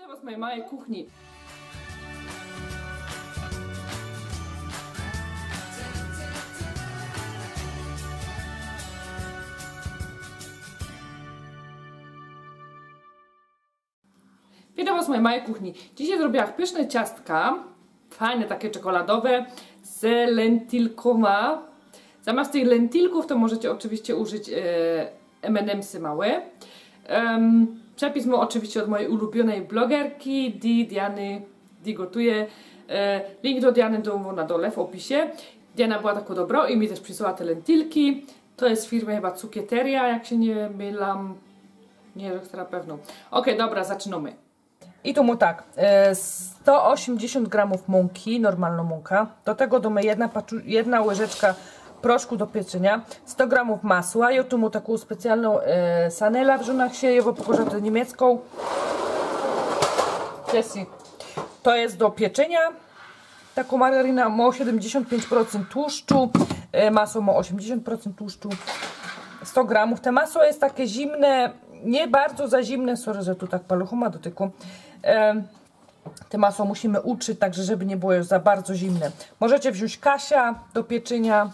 Witam Was w mojej małej kuchni. Witam Was w mojej małej kuchni. Dzisiaj zrobiłam pyszne ciastka, fajne takie czekoladowe, z lentilkoma. Zamiast tych lentilków to możecie oczywiście użyć M&M'sy małe. Przepis mam oczywiście od mojej ulubionej blogerki Diany Gotuje. Link do Diany na dole w opisie. Diana była taką dobrą i mi też przysłała te lentilki. To jest firma chyba Cukieteria, jak się nie mylam. Nie jestem na pewno. Ok, dobra, zaczynamy. I tu mu tak, 180 gramów mąki, normalna mąka. Do tego damy jedna łyżeczka proszku do pieczenia, 100 gramów masła. Ja tu mu taką specjalną sanela w żonach się, ja pokorzę tę niemiecką. To jest do pieczenia. Taką margarina ma 75% tłuszczu, masło ma 80% tłuszczu. 100 gramów. Te masło jest takie zimne, nie bardzo za zimne, sorry, że tu tak paluchu ma dotyku. Te masło musimy utrzeć, także żeby nie było już za bardzo zimne. Możecie wziąć kasia do pieczenia.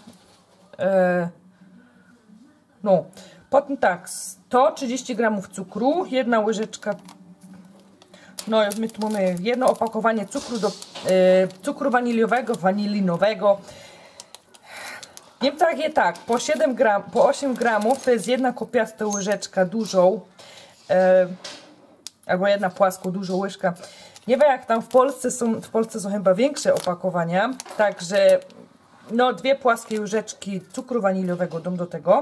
No, potem tak, 130 gramów cukru, jedna łyżeczka, no my tu mamy jedno opakowanie cukru cukru wanilinowego. W Niemczech je tak, po 8 gramów to jest jedna kopiasta łyżeczka dużą, albo jedna płasko dużą łyżka. Nie wiem jak tam w Polsce są chyba większe opakowania, także no 2 płaskie łyżeczki cukru waniliowego dam do tego.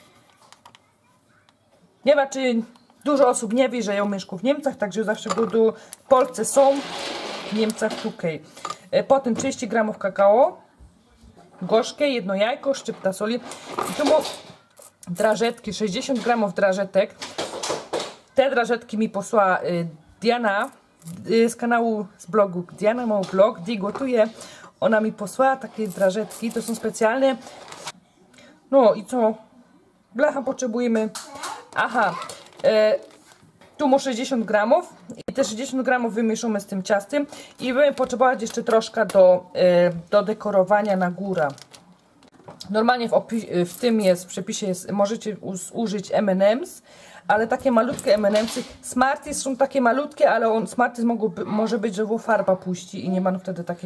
Nie wiem, czy dużo osób nie wie, że ja mieszkam w Niemczech, także zawsze go w Polsce są, w Niemczech tukej. Potem 30 gramów kakao, gorzkie, jedno jajko, szczypta soli. I tu mam drażetki, 60 gramów drażetek. Te drażetki mi posłała Diana z kanału, z blogu Diana, ma blog, Di Gotuje. Ona mi posłała takie drażetki, to są specjalne. No i co? Blacha potrzebujemy. Aha, tu mam 60 gramów i te 60 gramów wymieszamy z tym ciastem i będziemy potrzebować jeszcze troszkę do dekorowania na górę. Normalnie w tym jest, w przepisie jest, możecie użyć M&M's, ale takie malutkie M&M'sy. Smarties są takie malutkie, ale Smarties może być, że farba puści i nie będą wtedy takie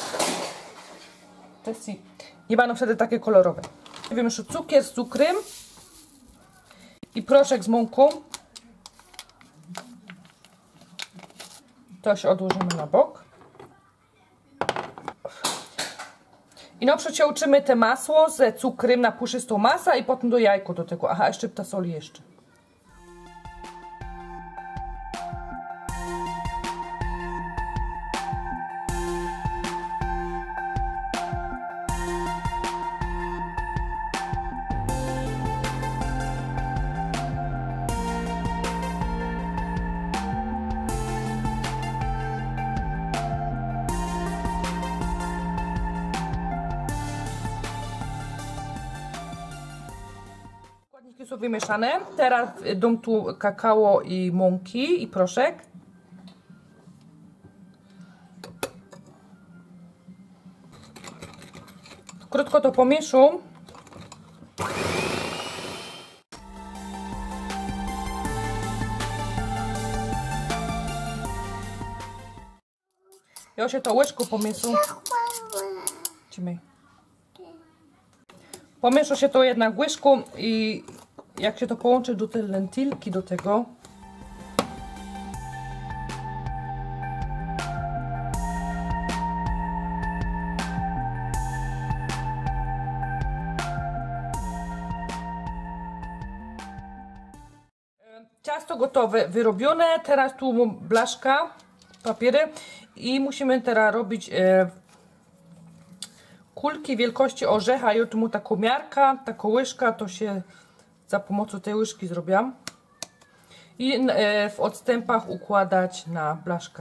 kolorowe. Wymieszam cukier z cukrem i proszek z mąką. To się odłożymy na bok. I na przykład uczymy te masło z cukrem na puszystą masę i potem do jajko do tego. Aha, szczypta soli jeszcze. Są wymieszane. Teraz dam tu kakao i mąki i proszek. Krótko to pomieszam. Ja się to łyżką pomieszam. Pomiesza się to jednak łyżką i jak się to połączy do tej lentilki, do tego, ciasto gotowe, wyrobione. Teraz tu mam blaszka, papiery i musimy teraz robić kulki wielkości orzecha. Ja tu mam taką miarkę, taką łyżkę, to się za pomocą tej łyżki zrobiłam. I w odstępach układać na blaszkę.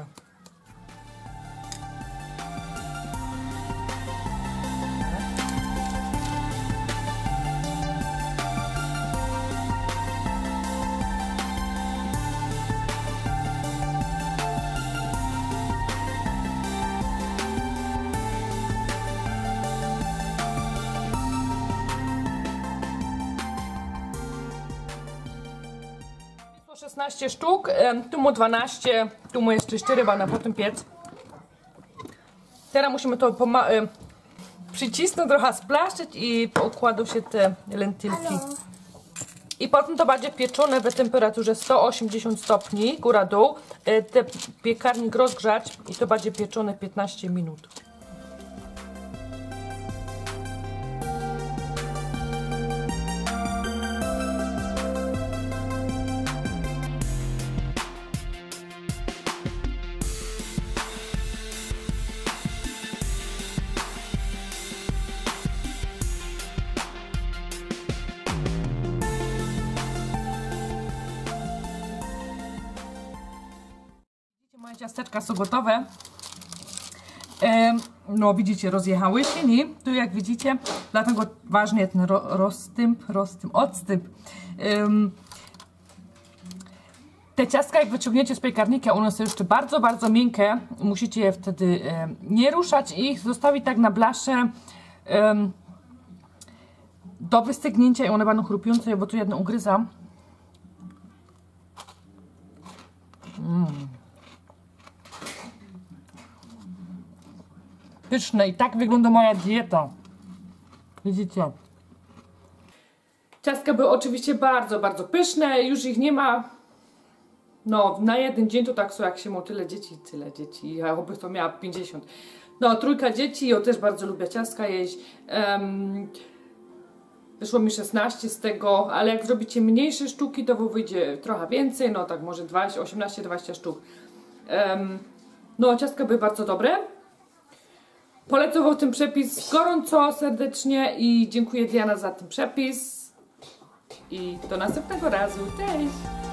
16 sztuk, tu mu 12, tu mu jeszcze 4, bo na potem piec. Teraz musimy to przycisnąć, trochę splaszczyć i układać się te lentylki. I potem to będzie pieczone w temperaturze 180 stopni, góra-dół. Te piekarnik rozgrzać i to będzie pieczone 15 minut. Moje ciasteczka są gotowe. No widzicie, rozjechały się, nie? Tu jak widzicie, dlatego ważny jest ten odstęp. Te ciastka jak wyciągniecie z piekarnika, one są jeszcze bardzo, bardzo miękkie. Musicie je wtedy nie ruszać i ich zostawić tak na blasze do wystygnięcia i one będą chrupiące, bo tu jedno ugryzam. Pyszne i tak wygląda moja dieta. Widzicie? Ciastka były oczywiście bardzo, bardzo pyszne. Już ich nie ma. No, na jeden dzień to tak są, jak się ma tyle dzieci. Ja oby to miała 50. No, 3 dzieci. Ja też bardzo lubię ciastka jeść. Wyszło mi 16 z tego, ale jak zrobicie mniejsze sztuki, to wyjdzie trochę więcej. No, tak może 18-20 sztuk. No, ciastka były bardzo dobre. Polecam wam ten przepis gorąco, serdecznie i dziękuję Diana za ten przepis. I do następnego razu. Cześć!